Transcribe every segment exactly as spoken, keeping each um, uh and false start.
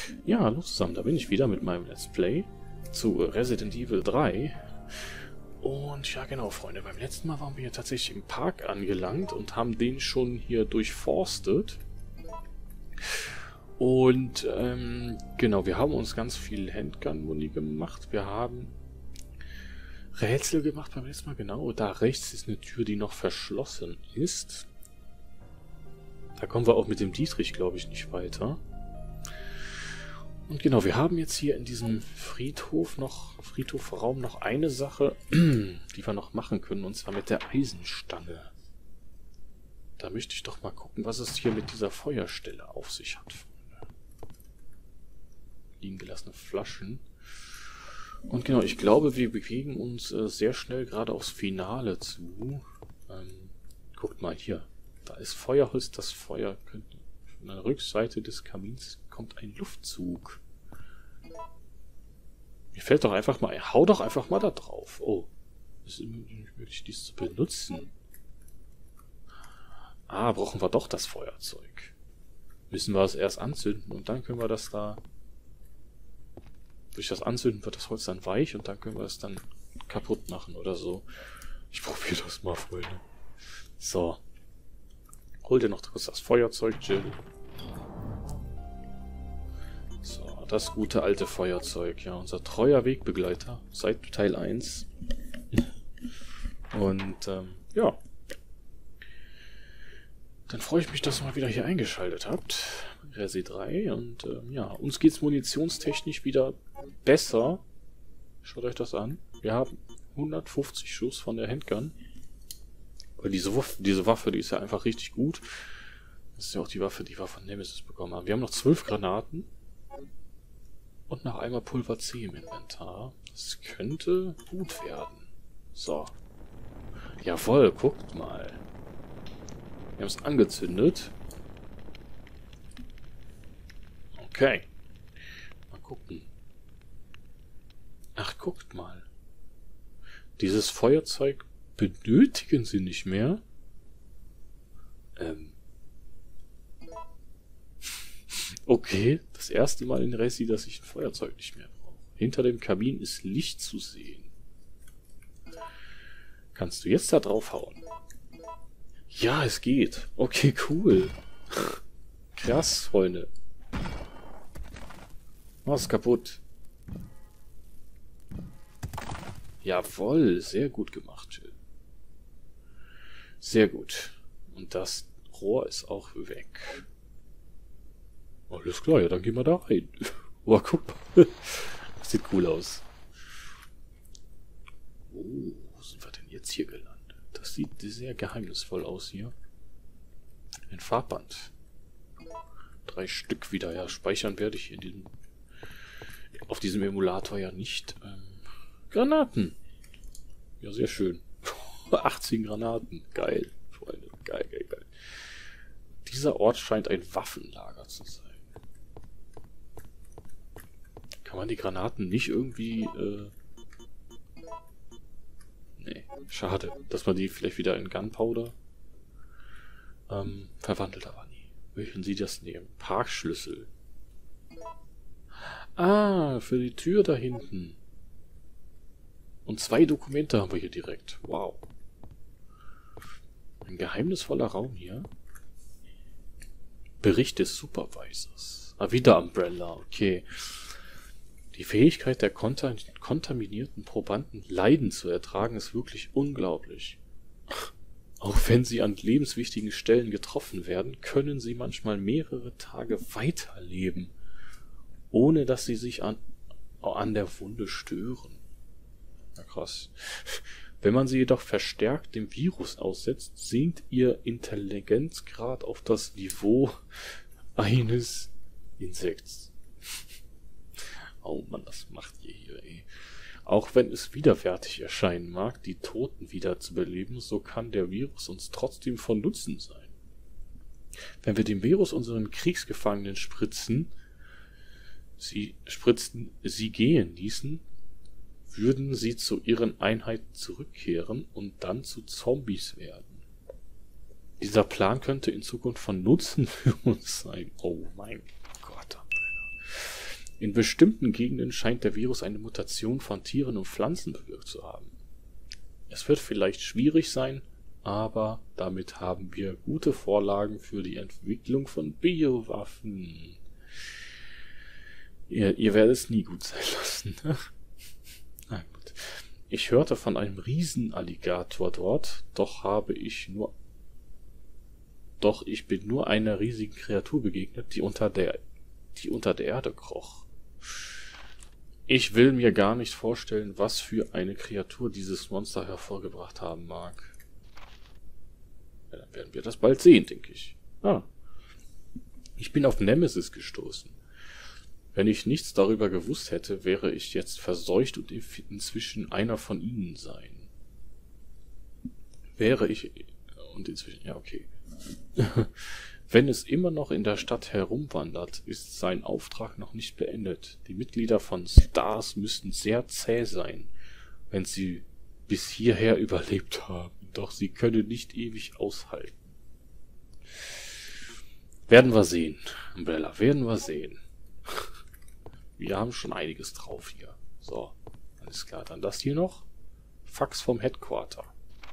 Ja, hallo zusammen, da bin ich wieder mit meinem Let's Play zu Resident Evil drei. Und ja genau, Freunde, beim letzten Mal waren wir hier tatsächlich im Park angelangt und haben den schon hier durchforstet. Und ähm, genau, wir haben uns ganz viel Handgun-Muni gemacht. Wir haben Rätsel gemacht beim letzten Mal, genau. Da rechts ist eine Tür, die noch verschlossen ist. Da kommen wir auch mit dem Dietrich, glaube ich, nicht weiter. Und genau, wir haben jetzt hier in diesem Friedhof noch, Friedhofraum noch eine Sache, die wir noch machen können, und zwar mit der Eisenstange. Da möchte ich doch mal gucken, was es hier mit dieser Feuerstelle auf sich hat, Freunde. Liegen gelassene Flaschen. Und genau, ich glaube, wir bewegen uns äh, sehr schnell gerade aufs Finale zu. Ähm, guckt mal hier. Da ist Feuerholz, das Feuer könnte... Von der Rückseite des Kamins kommt ein Luftzug. Mir fällt doch einfach mal... Hau doch einfach mal da drauf. Oh. Es ist nicht möglich, dies zu benutzen. Ah, brauchen wir doch das Feuerzeug. Müssen wir es erst anzünden und dann können wir das da... Durch das Anzünden wird das Holz dann weich und dann können wir es dann kaputt machen oder so. Ich probiere das mal, Freunde. So. Hol dir noch kurz das Feuerzeug, Jill. So, das gute alte Feuerzeug. Ja, unser treuer Wegbegleiter seit Teil eins. Und, ähm, ja. Dann freue ich mich, dass ihr mal wieder hier eingeschaltet habt. Resi drei. Und, ähm, ja, uns geht's munitionstechnisch wieder besser. Schaut euch das an. Wir haben hundertfünfzig Schuss von der Handgun. Weil diese Waffe, diese Waffe, die ist ja einfach richtig gut. Das ist ja auch die Waffe, die wir von Nemesis bekommen haben. Wir haben noch zwölf Granaten. Und noch einmal Pulver C im Inventar. Das könnte gut werden. So. Jawohl, guckt mal. Wir haben es angezündet. Okay. Mal gucken. Ach, guckt mal. Dieses Feuerzeug benötigen sie nicht mehr. Ähm. Okay, das erste Mal in Resi, dass ich ein Feuerzeug nicht mehr brauche. Hinter dem Kamin ist Licht zu sehen. Kannst du jetzt da drauf hauen? Ja, es geht. Okay, cool. Krass, Freunde. Mach's kaputt. Jawohl, sehr gut gemacht, Jill. Sehr gut. Und das Rohr ist auch weg. Alles klar, ja, dann gehen wir da rein. Oh, guck mal. Das sieht cool aus. Oh, wo sind wir denn jetzt hier gelandet? Das sieht sehr geheimnisvoll aus hier. Ein Farbband. Drei Stück wieder. Ja, speichern werde ich in diesem, auf diesem Emulator ja nicht. Ähm, Granaten. Ja, sehr schön. achtzehn Granaten. Geil, Freunde. Geil, geil, geil. Dieser Ort scheint ein Waffenlager zu sein. Kann man die Granaten nicht irgendwie... Äh nee, schade. Dass man die vielleicht wieder in Gunpowder ähm, verwandelt, aber nie. Möchten Sie das nehmen? Parkschlüssel. Ah, für die Tür da hinten. Und zwei Dokumente haben wir hier direkt. Wow. Ein geheimnisvoller Raum hier. Bericht des Supervisors. Ah, wieder Umbrella, okay. Die Fähigkeit der konta kontaminierten Probanden Leiden zu ertragen ist wirklich unglaublich. Auch wenn sie an lebenswichtigen Stellen getroffen werden, können sie manchmal mehrere Tage weiterleben, ohne dass sie sich an, an der Wunde stören. Na krass. Wenn man sie jedoch verstärkt dem Virus aussetzt, sinkt ihr Intelligenzgrad auf das Niveau eines Insekts. Oh Mann, das macht ihr hier, ey. Auch wenn es widerwärtig erscheinen mag, die Toten wieder zu beleben, so kann der Virus uns trotzdem von Nutzen sein. Wenn wir dem Virus unseren Kriegsgefangenen spritzen, sie spritzten, sie gehen ließen, würden sie zu ihren Einheiten zurückkehren und dann zu Zombies werden. Dieser Plan könnte in Zukunft von Nutzen für uns sein. Oh mein Gott. In bestimmten Gegenden scheint der Virus eine Mutation von Tieren und Pflanzen bewirkt zu haben. Es wird vielleicht schwierig sein, aber damit haben wir gute Vorlagen für die Entwicklung von Biowaffen. Ihr, ihr werdet es nie gut sein lassen. Na gut. Ich hörte von einem Riesenalligator dort, doch habe ich nur... Doch ich bin nur einer riesigen Kreatur begegnet, die unter der, die unter der Erde kroch. Ich will mir gar nicht vorstellen, was für eine Kreatur dieses Monster hervorgebracht haben mag. Ja, dann werden wir das bald sehen, denke ich. Ah. Ich bin auf Nemesis gestoßen. Wenn ich nichts darüber gewusst hätte, wäre ich jetzt verseucht und inzwischen einer von ihnen sein. Wäre ich... Und inzwischen... Ja, okay. Wenn es immer noch in der Stadt herumwandert, ist sein Auftrag noch nicht beendet. Die Mitglieder von Stars müssten sehr zäh sein, wenn sie bis hierher überlebt haben. Doch sie können nicht ewig aushalten. Werden wir sehen, Umbrella, werden wir sehen. Wir haben schon einiges drauf hier. So, alles klar. Dann das hier noch. Fax vom Headquarter.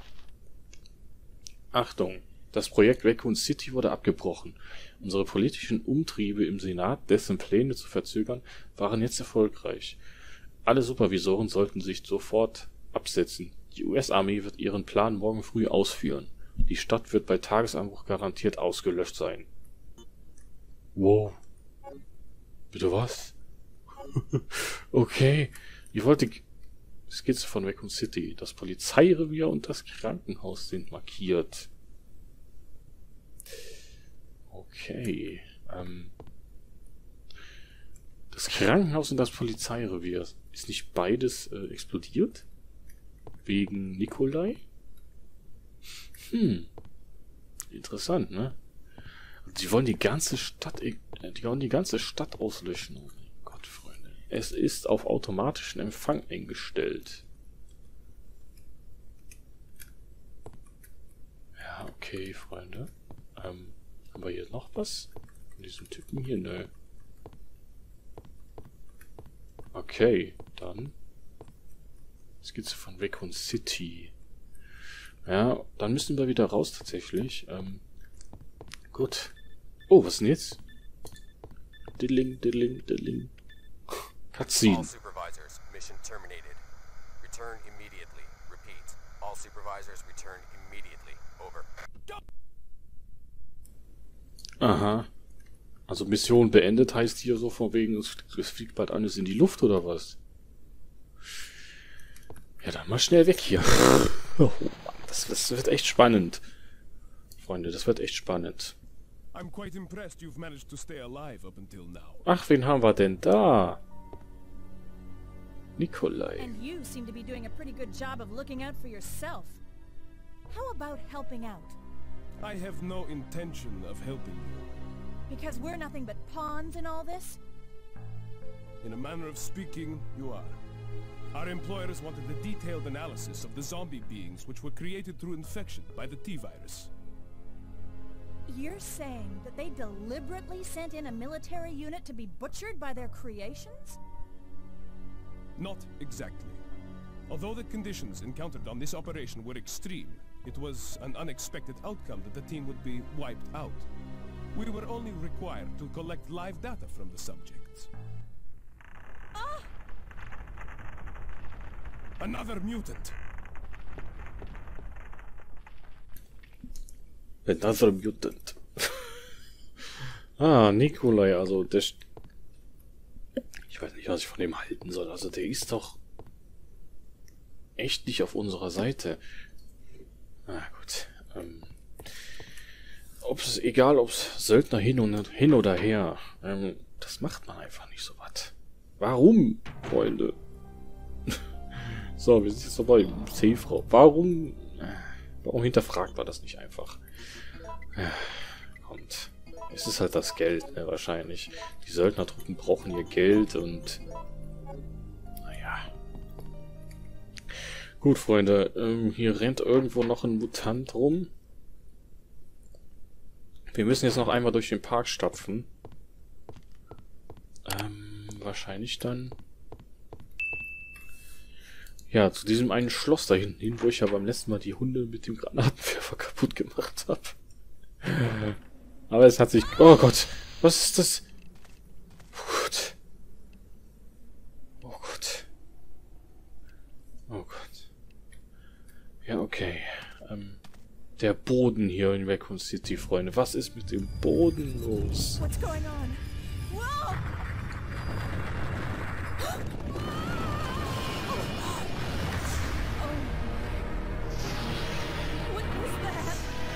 Achtung! Das Projekt Raccoon City wurde abgebrochen. Unsere politischen Umtriebe im Senat, dessen Pläne zu verzögern, waren jetzt erfolgreich. Alle Supervisoren sollten sich sofort absetzen. Die U S-Armee wird ihren Plan morgen früh ausführen. Die Stadt wird bei Tagesanbruch garantiert ausgelöscht sein. Wow. Bitte was? Okay. Ich wollte... Skizze von Raccoon City. Das Polizeirevier und das Krankenhaus sind markiert. Okay. Ähm, das Krankenhaus und das Polizeirevier. Ist nicht beides äh, explodiert? Wegen Nikolai? Hm. Interessant, ne? Die wollen die ganze Stadt, die wollen die ganze Stadt auslöschen. Oh mein Gott, Freunde. Es ist auf automatischen Empfang eingestellt. Ja, okay, Freunde. Ähm, haben wir hier noch was? Von diesem Typen hier? Nö. Okay, dann. Skizze von Raccoon City. Ja, dann müssen wir wieder raus tatsächlich. Ähm, gut. Oh, was denn jetzt? Diddling, diddling, diddling. Cutscene. All supervisors, mission terminated. Return immediately. Repeat. All supervisors return immediately. Over. Aha. Also Mission beendet heißt hier so von wegen, es, es fliegt bald alles in die Luft oder was? Ja, dann mal schnell weg hier. Oh Mann, das, das wird echt spannend. Freunde, das wird echt spannend. I'm quite impressed you've managed to stay alive up until now. Ach, wen haben wir denn da? Nikolai. And you seem to be doing a pretty good job of looking out for yourself. How about helping out? I have no intention of helping you. Because we're nothing but pawns in all this? In a manner of speaking, you are. Our employers wanted a detailed analysis of the zombie beings which were created through infection by the T-virus. You're saying that they deliberately sent in a military unit to be butchered by their creations? Not exactly. Although the conditions encountered on this operation were extreme, it was an unexpected outcome that the team would be wiped out. We were only required to collect live data from the subjects. Ah! Another mutant. Another mutant. Ah, Nikolai, also der... Ich weiß nicht, was ich von dem halten soll. Also der ist doch echt nicht auf unserer Seite. Na gut. Ähm, ob's, egal, ob es Söldner hin, und, hin oder her. Ähm, das macht man einfach nicht so was. Warum, Freunde? So, wir sind jetzt noch bei C-Frau. Warum... Warum hinterfragt man das nicht einfach? Ja, kommt. Es ist halt das Geld, ne, wahrscheinlich. Die Söldnertruppen brauchen ihr Geld und... Naja. Gut, Freunde. Ähm, hier rennt irgendwo noch ein Mutant rum. Wir müssen jetzt noch einmal durch den Park stapfen. Ähm, wahrscheinlich dann... Ja, zu diesem einen Schloss da hinten hin, wo ich ja beim letzten Mal die Hunde mit dem Granatenwerfer kaputt gemacht habe. Aber es hat sich... Oh Gott, was ist das? Oh Gott. Oh Gott. Oh Gott. Ja, okay. Ähm, der Boden hier in Raccoon City, Freunde. Was ist mit dem Boden los? What's going on? Whoa! What was that?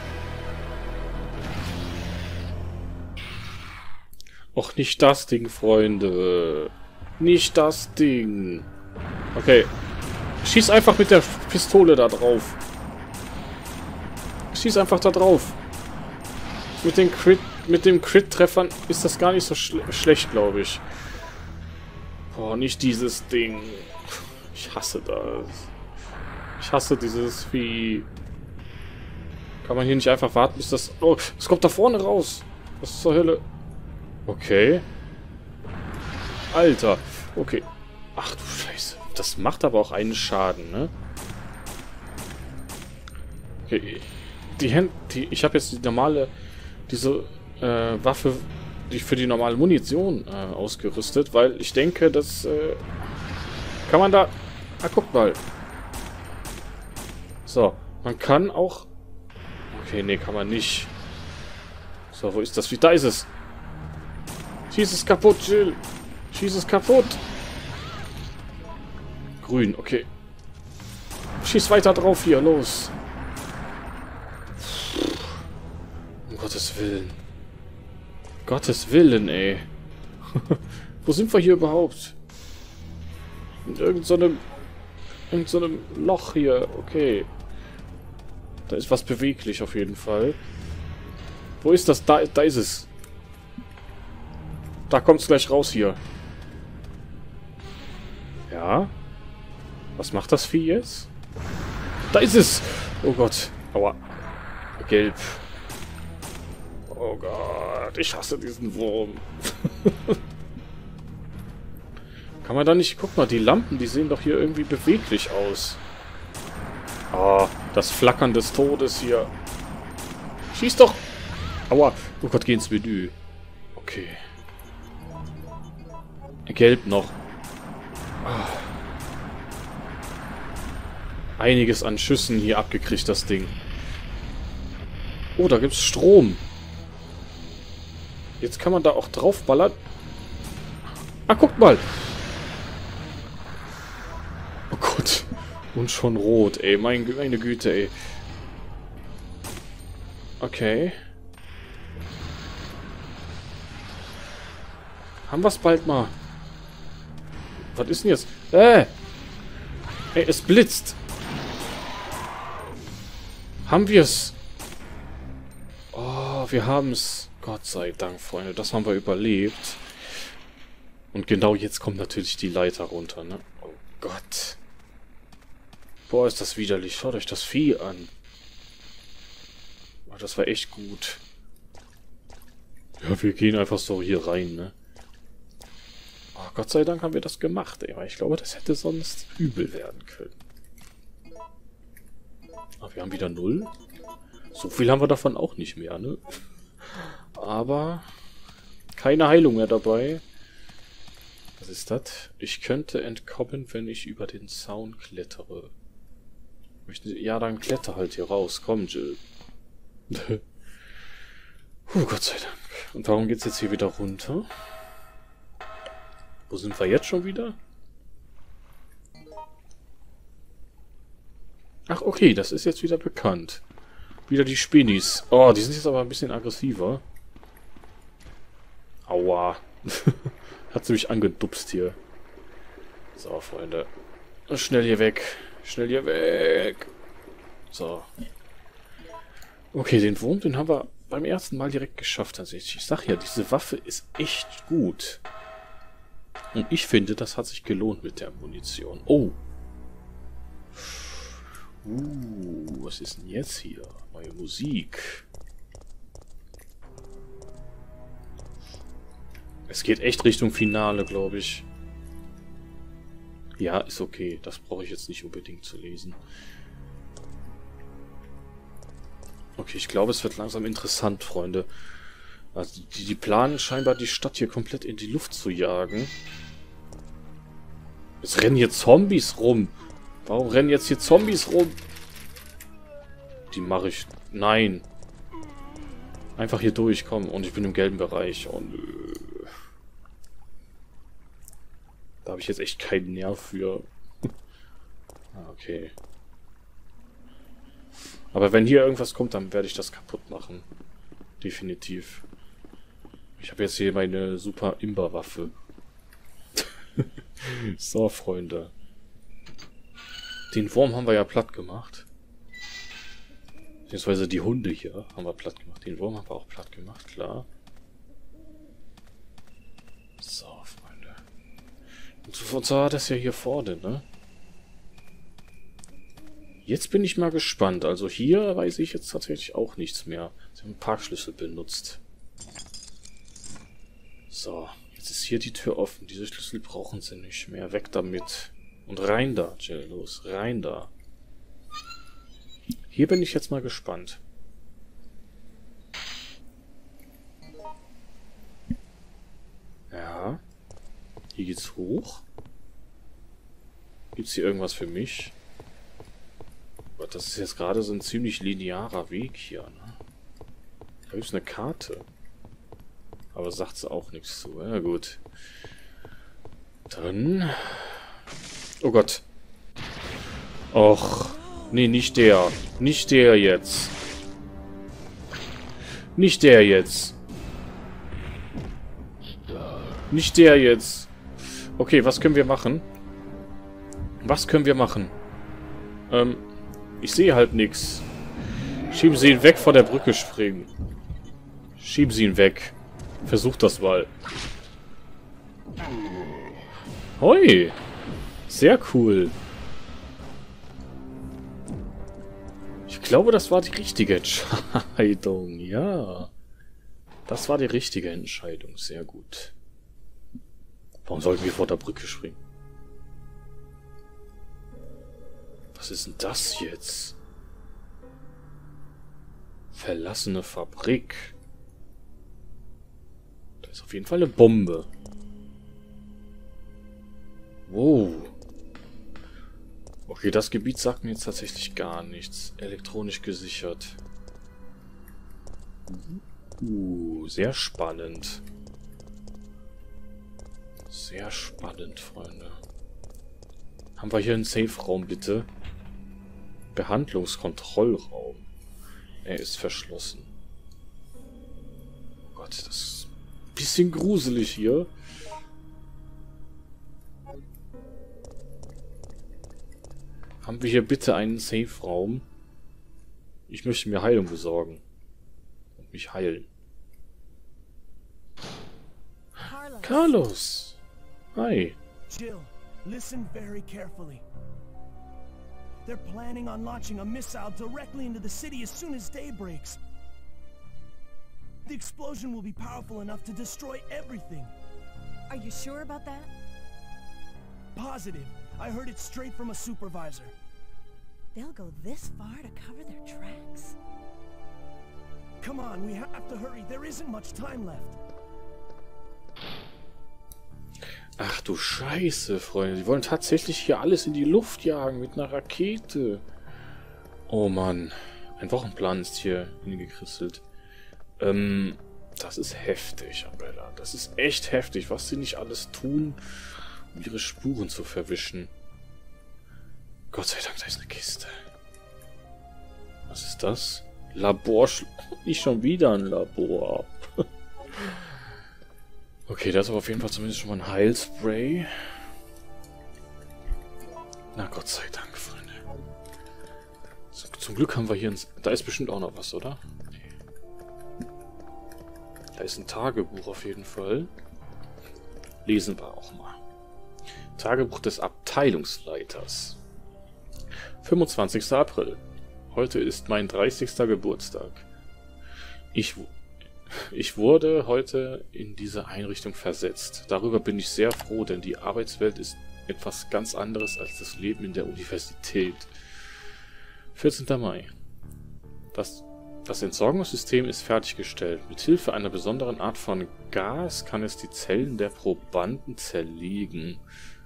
Och, nicht das Ding, Freunde. Nicht das Ding. Okay. Schieß einfach mit der Pistole da drauf. Schieß einfach da drauf. Mit den Crit, mit dem Crit-Treffern ist das gar nicht so schle schlecht, glaube ich. Boah, nicht dieses Ding. Ich hasse das. Ich hasse dieses Vieh. Kann man hier nicht einfach warten, bis das... Oh, es kommt da vorne raus. Was zur Hölle? Okay. Alter. Okay. Ach du Scheiße. Das macht aber auch einen Schaden, ne? Okay. Die Hände... Die, ich habe jetzt die normale... Diese äh, Waffe... Die für die normale Munition äh, ausgerüstet, weil ich denke, das... Äh, kann man da... Ah, guck mal. So. Man kann auch... Okay, nee, kann man nicht. So, wo ist das? Wie da ist es? Schieß es kaputt, Jill. Schieß es kaputt. Grün, okay. Schieß weiter drauf hier, los. Um Gottes Willen. Gottes Willen, ey. Wo sind wir hier überhaupt? In irgendeinem so irgend so einem Loch hier. Okay. Da ist was beweglich auf jeden Fall. Wo ist das? Da, da ist es. Da kommt es gleich raus hier. Ja. Was macht das Vieh jetzt? Da ist es! Oh Gott. Aua. Gelb. Oh Gott. Ich hasse diesen Wurm. Kann man da nicht... Guck mal, die Lampen, die sehen doch hier irgendwie beweglich aus. Ah, das Flackern des Todes hier. Schieß doch! Aua. Oh Gott, geh ins Menü. Okay. Gelb noch. Ah. Einiges an Schüssen hier abgekriegt, das Ding. Oh, da gibt's Strom. Jetzt kann man da auch draufballern. Ah, guck mal. Oh Gott. Und schon rot, ey. Mein, meine Güte, ey. Okay. Haben wir es bald mal. Was ist denn jetzt? Äh! Ey, es blitzt. Haben wir es? Oh, wir haben es. Gott sei Dank, Freunde. Das haben wir überlebt. Und genau jetzt kommt natürlich die Leiter runter, ne? Oh Gott. Boah, ist das widerlich. Schaut euch das Vieh an. Oh, das war echt gut. Ja, wir gehen einfach so hier rein, ne? Oh, Gott sei Dank haben wir das gemacht, ey. Weil ich glaube, das hätte sonst übel werden können. Ah, wir haben wieder null. So viel haben wir davon auch nicht mehr, ne? Aber keine Heilung mehr dabei. Was ist das? Ich könnte entkommen, wenn ich über den Zaun klettere. Möchte, ja, dann kletter halt hier raus. Komm, Jill. Puh, Gott sei Dank. Und warum geht's jetzt hier wieder runter? Wo sind wir jetzt schon wieder? Ach, okay, das ist jetzt wieder bekannt. Wieder die Spinis. Oh, die sind jetzt aber ein bisschen aggressiver. Aua. Hat sie mich angedupst hier. So, Freunde. Schnell hier weg. Schnell hier weg. So. Okay, den Wurm, den haben wir beim ersten Mal direkt geschafft. Also ich, ich sag ja, diese Waffe ist echt gut. Und ich finde, das hat sich gelohnt mit der Munition. Oh. Uh, was ist denn jetzt hier? Neue Musik. Es geht echt Richtung Finale, glaube ich. Ja, ist okay. Das brauche ich jetzt nicht unbedingt zu lesen. Okay, ich glaube, es wird langsam interessant, Freunde. Also, die, die planen scheinbar, die Stadt hier komplett in die Luft zu jagen. Es rennen hier Zombies rum. Warum rennen jetzt hier Zombies rum? Die mache ich... Nein. Einfach hier durch, komm. Und ich bin im gelben Bereich. Oh, nö. Da habe ich jetzt echt keinen Nerv für. Okay. Aber wenn hier irgendwas kommt, dann werde ich das kaputt machen. Definitiv. Ich habe jetzt hier meine super Imba-Waffe. So, Freunde. Den Wurm haben wir ja platt gemacht. Beziehungsweise die Hunde hier haben wir platt gemacht. Den Wurm haben wir auch platt gemacht, klar. So, Freunde. Und so war das ja hier vorne, ne? Jetzt bin ich mal gespannt. Also hier weiß ich jetzt tatsächlich auch nichts mehr. Sie haben einen Parkschlüssel benutzt. So, jetzt ist hier die Tür offen. Diese Schlüssel brauchen sie nicht mehr. Weg damit. Und rein da, Jill. Los, rein da. Hier bin ich jetzt mal gespannt. Ja. Hier geht's hoch. Gibt's hier irgendwas für mich? Aber das ist jetzt gerade so ein ziemlich linearer Weg hier, ne? Da gibt's eine Karte. Aber sagt sie auch nichts zu. Ja gut. Dann... Oh Gott. Och. Nee, nicht der. Nicht der jetzt. Nicht der jetzt. Nicht der jetzt. Okay, was können wir machen? Was können wir machen? Ähm, ich sehe halt nichts. Schieben Sie ihn weg, von der Brücke springen. Schieben Sie ihn weg. Versucht das mal. Hoi. Sehr cool. Ich glaube, das war die richtige Entscheidung. Ja. Das war die richtige Entscheidung. Sehr gut. Warum sollten wir vor der Brücke springen? Was ist denn das jetzt? Verlassene Fabrik. Da ist auf jeden Fall eine Bombe. Wow. Okay, das Gebiet sagt mir jetzt tatsächlich gar nichts. Elektronisch gesichert. Uh, sehr spannend. Sehr spannend, Freunde. Haben wir hier einen Safe-Raum, bitte? Behandlungskontrollraum. Er ist verschlossen. Oh Gott, das ist ein bisschen gruselig hier. Haben wir hier bitte einen Safe-Raum? Ich möchte mir Heilung besorgen. Und mich heilen. Carlos. Carlos! Hi. Jill, listen very carefully. They're planning on launching a missile directly into the city as soon as day breaks. The explosion will be powerful enough to destroy everything. Are you sure about that? Positive. I heard it straight from a supervisor. They'll go this far to cover their tracks? Come on, we have to hurry. There isn't much time left. Ach du Scheiße, Freunde. Die wollen tatsächlich hier alles in die Luft jagen mit einer Rakete. Oh Mann. Ein Wochenplan ist hier hingekrisselt. Ähm, das ist heftig, Umbrella. Das ist echt heftig, was sie nicht alles tun, um ihre Spuren zu verwischen. Gott sei Dank, da ist eine Kiste. Was ist das? Labor... Nicht schon wieder ein Labor. Okay, das ist aber auf jeden Fall zumindest schon mal ein Heilspray. Na, Gott sei Dank, Freunde. Zum Glück haben wir hier ein... Da ist bestimmt auch noch was, oder? Nee. Da ist ein Tagebuch auf jeden Fall. Lesen wir auch mal. Tagebuch des Abteilungsleiters. fünfundzwanzigster April. Heute ist mein dreißigster Geburtstag. Ich, Ich wurde heute in diese Einrichtung versetzt. Darüber bin ich sehr froh, denn die Arbeitswelt ist etwas ganz anderes als das Leben in der Universität. vierzehnter Mai. Das, das Entsorgungssystem ist fertiggestellt. Mit Hilfe einer besonderen Art von Gas kann es die Zellen der Probanden zerlegen.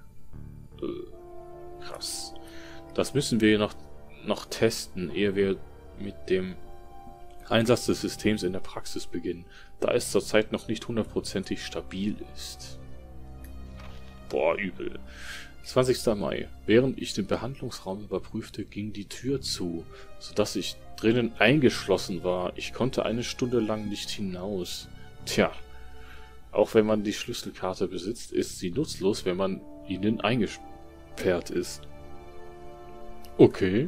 Äh, krass. Das müssen wir noch, noch testen, ehe wir mit dem Einsatz des Systems in der Praxis beginnen, da es zurzeit noch nicht hundertprozentig stabil ist. Boah, übel. zwanzigster Mai. Während ich den Behandlungsraum überprüfte, ging die Tür zu, sodass ich drinnen eingeschlossen war. Ich konnte eine Stunde lang nicht hinaus. Tja, auch wenn man die Schlüsselkarte besitzt, ist sie nutzlos, wenn man innen eingesperrt ist. Okay.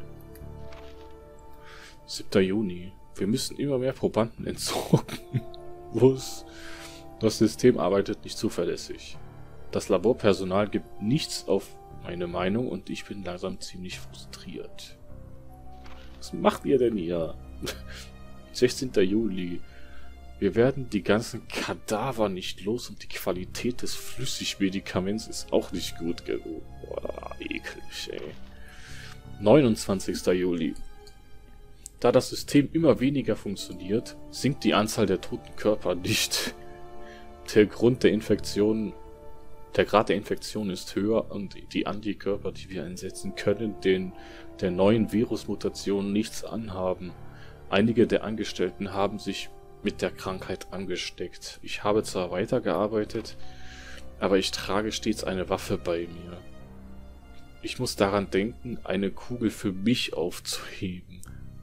siebter Juni. Wir müssen immer mehr Probanden entsorgen. Was? Das System arbeitet nicht zuverlässig. Das Laborpersonal gibt nichts auf meine Meinung und ich bin langsam ziemlich frustriert. Was macht ihr denn hier? sechzehnter Juli. Wir werden die ganzen Kadaver nicht los und die Qualität des Flüssigmedikaments ist auch nicht gut genug. Boah, eklig, ey. neunundzwanzigster Juli. Da das System immer weniger funktioniert, sinkt die Anzahl der toten Körper nicht. Der Grund der Infektion, der Grad der Infektion ist höher und die Antikörper, die wir einsetzen können, den der neuen Virusmutation nichts anhaben. Einige der Angestellten haben sich mit der Krankheit angesteckt. Ich habe zwar weitergearbeitet, aber ich trage stets eine Waffe bei mir. Ich muss daran denken, eine Kugel für mich aufzuheben.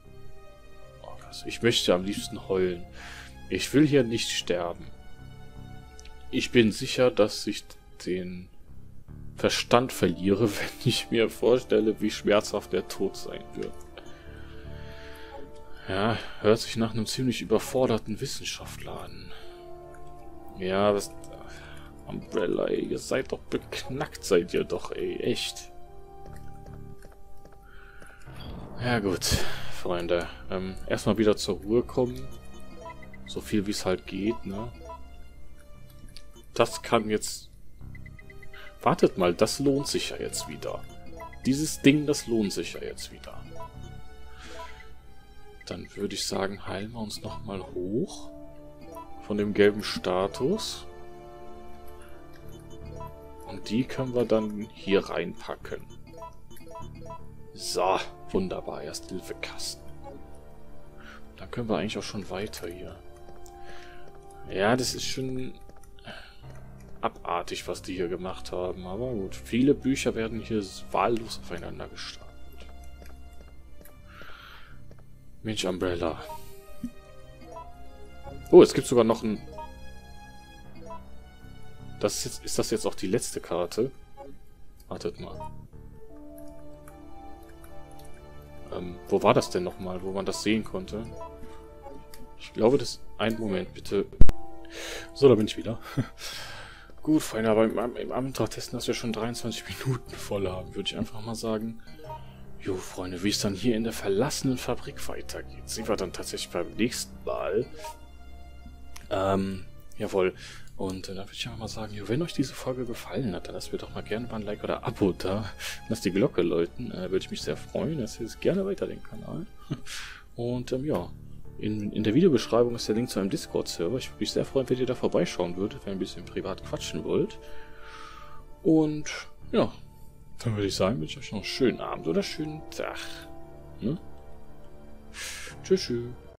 Ich möchte am liebsten heulen. Ich will hier nicht sterben. Ich bin sicher, dass ich den Verstand verliere, wenn ich mir vorstelle, wie schmerzhaft der Tod sein wird. Ja, hört sich nach einem ziemlich überforderten Wissenschaftler an. Ja, was... Umbrella, ey, ihr seid doch beknackt, seid ihr doch, ey, echt. Ja gut, Freunde. Ähm, erstmal wieder zur Ruhe kommen. So viel wie es halt geht, ne? Das kann jetzt... Wartet mal, das lohnt sich ja jetzt wieder. Dieses Ding, das lohnt sich ja jetzt wieder. Dann würde ich sagen, heilen wir uns nochmal hoch. Von dem gelben Status. Und die können wir dann hier reinpacken. So, wunderbar. Ersthilfekasten. Dann können wir eigentlich auch schon weiter hier. Ja, das ist schon abartig, was die hier gemacht haben. Aber gut, viele Bücher werden hier wahllos aufeinander gestapelt. Mensch, Umbrella. Oh, es gibt sogar noch ein... Das ist, jetzt, ist das jetzt auch die letzte Karte? Wartet mal. Ähm, wo war das denn nochmal, wo man das sehen konnte? Ich glaube, das... Einen Moment, bitte. So, da bin ich wieder. Gut, Freunde, aber im, im Amstrad-Testen, dass wir schon dreiundzwanzig Minuten voll haben, würde ich einfach mal sagen... Jo, Freunde, wie es dann hier in der verlassenen Fabrik weitergeht, sehen wir dann tatsächlich beim nächsten Mal. Ähm, jawohl. Und äh, dann würde ich einfach mal sagen, jo, wenn euch diese Folge gefallen hat, dann lasst mir doch mal gerne mal ein Like oder Abo da. Lasst die Glocke läuten, äh, würde ich mich sehr freuen. Lasst jetzt gerne weiter den Kanal. Und ähm, ja, in, in der Videobeschreibung ist der Link zu einem Discord-Server. Ich würde mich sehr freuen, wenn ihr da vorbeischauen würdet, wenn ihr ein bisschen privat quatschen wollt. Und ja, dann würde ich sagen, wünsche ich euch noch einen schönen Abend oder schönen Tag. Ne? Tschüss, tschüss.